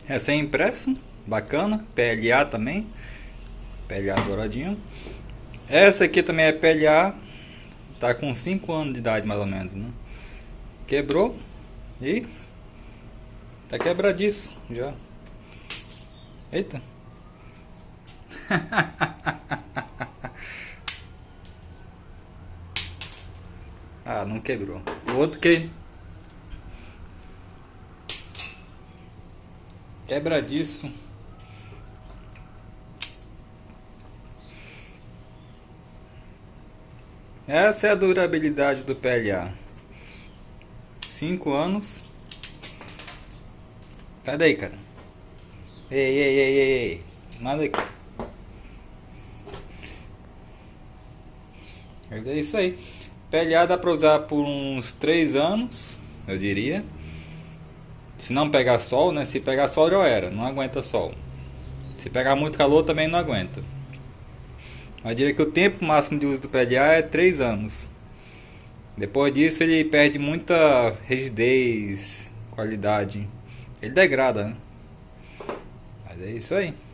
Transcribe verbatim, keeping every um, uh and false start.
Essa é impresso, bacana, P L A também, P L A douradinho. Essa aqui também é P L A, tá com cinco anos de idade mais ou menos, né? Quebrou e tá quebradiço já. Eita. Ah, não quebrou. O outro que quebradiço. Essa é a durabilidade do P L A. cinco anos. Cadê aí, cara? Ei, ei, ei, ei, ei. Nada aqui. É isso aí. P L A dá pra usar por uns três anos, eu diria. Se não pegar sol, né? Se pegar sol já era, não aguenta sol. Se pegar muito calor também não aguenta. Eu diria que o tempo máximo de uso do P L A é três anos. Depois disso ele perde muita rigidez, qualidade. Ele degrada, né? Mas é isso aí.